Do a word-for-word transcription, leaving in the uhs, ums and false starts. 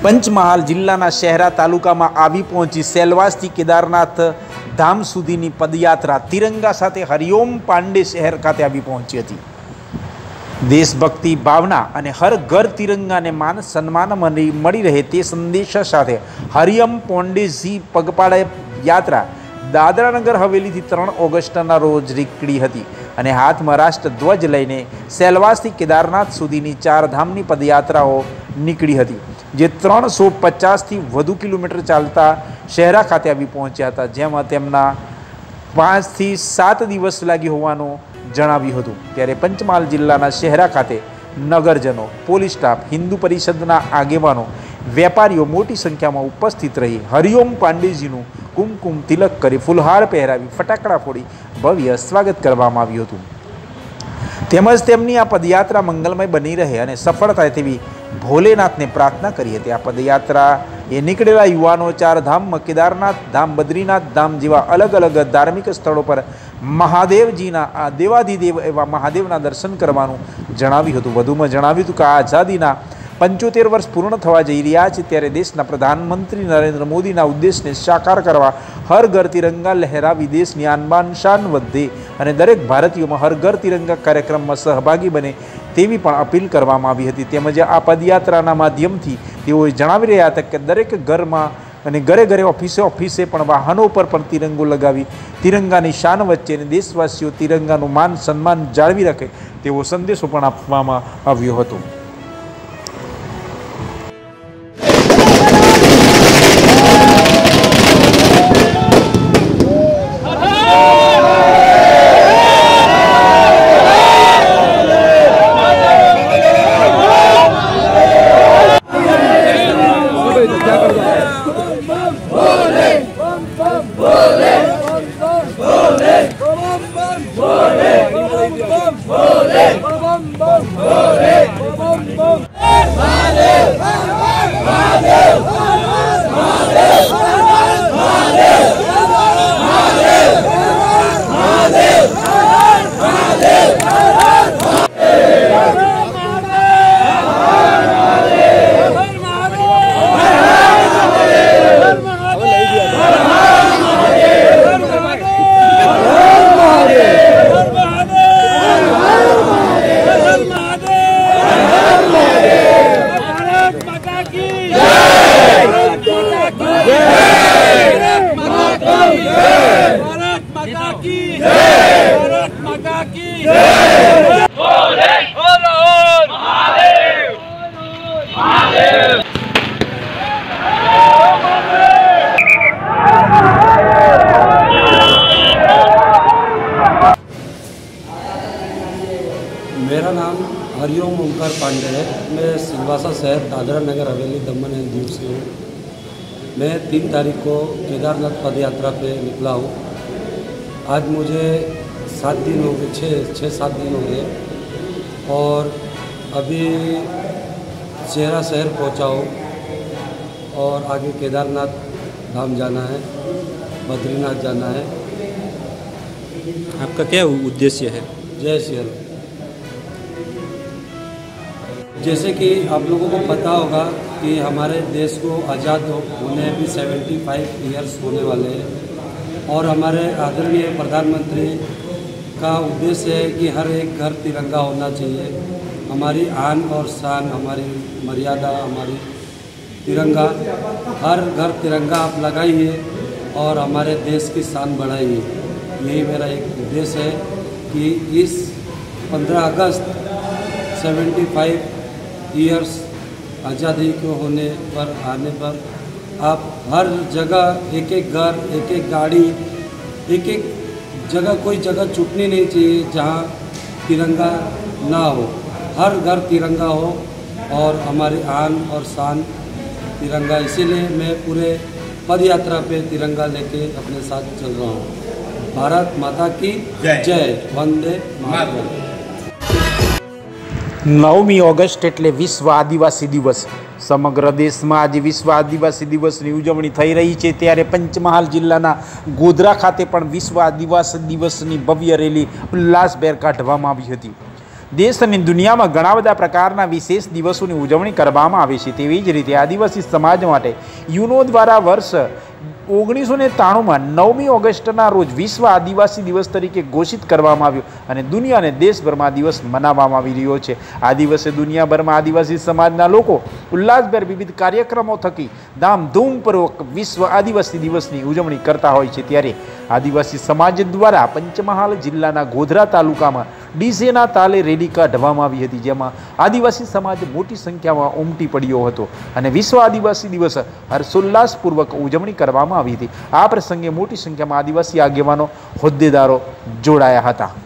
पंचमहाल जिल्लाना शहरा तालुकामां आवी पहोंची सेलवासथी केदारनाथ धाम सुधीनी पदयात्रा तिरंगा साथे हरिओम पांडे शहर खाते आवी पहोंची हती। देशभक्ति भावना अने हर घर तिरंगा ने मान सन्मान मळी रहे ते संदेशा साथे हरिओम पांडेजी पगपाळा यात्रा दादरा नगर हवेली थी त्रण ऑगस्टना रोज નીકળી હતી અને હાથમાં રાષ્ટ્ર ધ્વજ લઈને સેલવાસથી કેદારનાથ સુધીની ચાર ધામની પદયાત્રાઓ નીકળી હતી, જે ત્રણસો પચાસથી વધુ કિલોમીટર ચાલતા શહેરા ખાતે આવી પહોંચ્યા હતા, જેમાં તેમના પાંચથી સાત દિવસ લાગી હોવાનું જણાવ્યું હતું। ત્યારે પંચમહાલ જિલ્લાના શહેરા ખાતે નગરજનો, પોલીસ સ્ટાફ, હિન્દુ પરિષદના આગેવાનો, વેપારીઓ મોટી સંખ્યામાં ઉપસ્થિત રહી હરિઓમ પાંડેજીનું कुमकुम तिलक करी फूलहार पहेरावी फटाकड़ा फोड़ी भव्य स्वागत करवामां आव्युं हतुं। तेमज तेमनी आ पदयात्रा मंगलमय बनी रहे अने सफल थाय तेवी भोलेनाथने प्रार्थना करी हती। आ पदयात्रा ए निकळेला युवानो चार धाम केदारनाथ धाम, बद्रीनाथ धाम जेवा अलग अलग धार्मिक स्थळों पर महादेवजीना आ देवाधिदेव एवा महादेवना दर्शन करवानुं जणाव्युं हतुं। वधुमां जणाव्युं हतुं के आ आजादीना पंचोतेर वर्ष पूर्ण थवा जई रह्या छे, त्यारे देशना प्रधानमंत्री नरेंद्र मोदीना उद्देश्यने साकार करवा हर घर तिरंगा लहरावी देशनी आन शान वधे अने दरेक भारतीयोमां हर घर तिरंगा कार्यक्रममां सहभागी बने तेवी पण अपील करवामां आवी हती। तेमज आ पदयात्राना माध्यमथी तेओ जणावी रह्या हता के दरेक घरमां अने घरे घरे ऑफिसे ऑफिसे पण वाहनों पर पण तिरंगो लगावी तिरंगानी शान वच्चे देशवासीओ तिरंगानुं मान सन्मान जाळवी रखे तेवो संदेशो पण आपवामां आव्यो हतो। मेरा नाम हरिओम ओंकार पांडे है। मैं सिलवासा शहर दादरा नगर हवेली दमन एंड दीव से हूँ। मैं तीन तारीख को केदारनाथ पद यात्रा पे निकला हूँ। आज मुझे सात दिन हो गए, छः छः सात दिन हो गए और अभी चेहरा शहर पहुँचा हूँ और आगे केदारनाथ धाम जाना है, बद्रीनाथ जाना है। आपका क्या उद्देश्य है? जय श्री राम। जैसे कि आप लोगों को पता होगा कि हमारे देश को आज़ाद होने भी पचहत्तर ईयर्स होने वाले हैं और हमारे आदरणीय प्रधानमंत्री का उद्देश्य है कि हर एक घर तिरंगा होना चाहिए। हमारी आन और शान, हमारी मर्यादा, हमारी तिरंगा, हर घर तिरंगा आप लगाइए और हमारे देश की शान बढ़ाइए। यही मेरा एक उद्देश्य है कि इस पंद्रह अगस्त पचहत्तर ईयर्स आज़ादी को होने पर आने पर आप हर जगह एक एक घर, एक एक गाड़ी, एक एक जगह, कोई जगह छूटनी नहीं चाहिए जहाँ तिरंगा ना हो। हर घर तिरंगा हो और हमारी आन और शान तिरंगा। इसीलिए मैं पूरे पद यात्रा पे तिरंगा लेके अपने साथ चल रहा हूँ। भारत माता की जय। वंदे मातरम। नवमी ऑगस्ट एटले विश्व आदिवासी दिवस। समग्र देश में आज विश्व आदिवासी दिवस की उजवणी थई रही है, त्यारे पंचमहाल जिल्लाना गोधरा खाते पण विश्व आदिवासी दिवस की भव्य रेली उल्लासभेर काढवामां आवी हती। દેશ અને દુનિયામાં ઘણા બધા પ્રકારના વિશેષ દિવસોની ઉજવણી કરવામાં આવે છે। તેવી જ રીતે આદિવાસી સમાજ માટે યુનો દ્વારા વર્ષ ઓગણીસો ને ત્રાણુંમાં નવમી ઓગસ્ટના રોજ વિશ્વ આદિવાસી દિવસ તરીકે ઘોષિત કરવામાં આવ્યો અને દુનિયા અને દેશભરમાં આ દિવસ મનાવવામાં આવી રહ્યો છે। આ દિવસે દુનિયાભરમાં આદિવાસી સમાજના લોકો ઉલ્લાસભેર વિવિધ કાર્યક્રમો થકી ધામધૂમપૂર્વક વિશ્વ આદિવાસી દિવસની ઉજવણી કરતા હોય છે। ત્યારે આદિવાસી સમાજ દ્વારા પંચમહાલ જિલ્લાના ગોધરા તાલુકામાં ડીજેના તાલે રેલી કાઢવામાં આવી હતી, જેમાં આદિવાસી સમાજ મોટી સંખ્યામાં ઉમટી પડ્યો હતો અને વિશ્વ આદિવાસી દિવસ હર્ષોલ્લાસપૂર્વક ઉજવણી કરવામાં આવી હતી। આ પ્રસંગે મોટી સંખ્યામાં આદિવાસી આગેવાનો હોદ્દેદારો જોડાયા હતા।